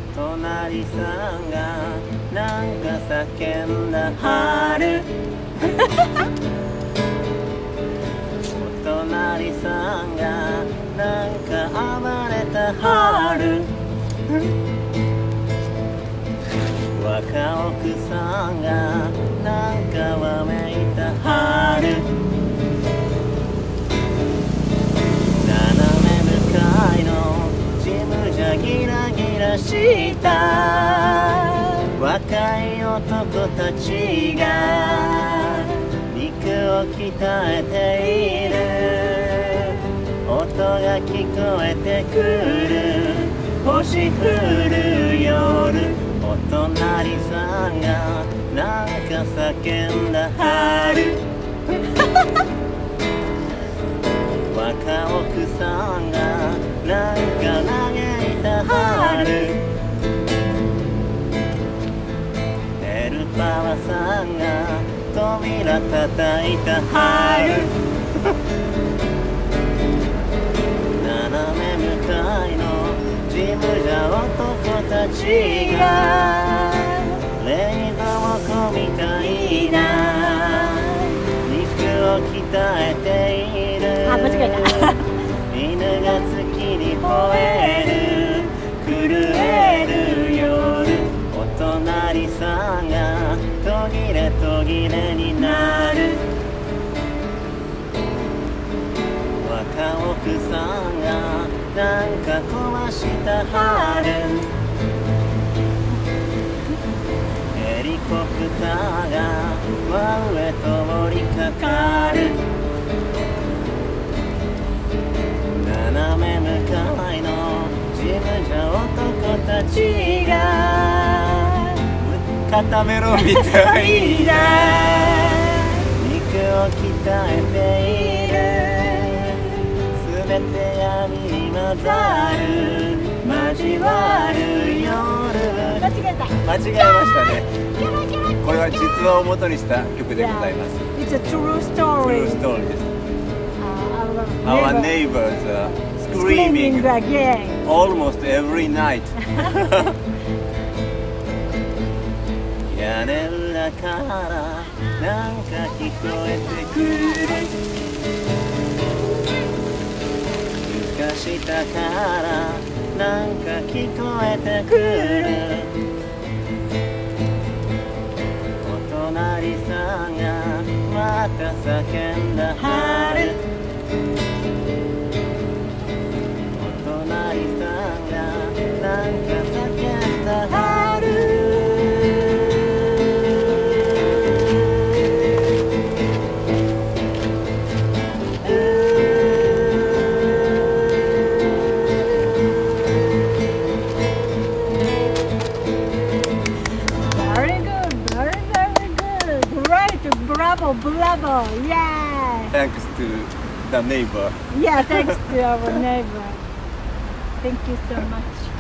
隣さんがなんか叫んだ春お隣さんがなんか暴れた春若奥さんがなんかわめいた春斜め向かいのジムじゃギラギラした若い男たちが肉を鍛えている音が聞こえてくる星降る夜お隣さんがなんか叫んだ春若奥さんがなんか嘆いた春ヘルパーさんが扉叩いた春斜め向かいのジムじゃ男たちが冷蔵庫みたいな肉を鍛えている犬が月に吠える震える夜お隣さんが途切れ途切れになる若奥さんがなんか壊した春ヘリコプターが真上と降りかかる斜め向かいのジムじゃ男たちが固めろみたいな肉を鍛えているすべて闇に混ざる交わる夜間違えた。 間違えましたね。これは実話を元にした曲でございます。 It's a true story. True story です。 Our Our neighbors are screaming again. almost every night. 屋根裏からなんか聞こえてくる床下からなんか聞こえてくるお隣さんがまた叫んだ春お隣さんがなんか叫んだ春 Bravo, bravo, yeah! Thanks to the neighbor. Yeah, thanks to our neighbor. Thank you so much.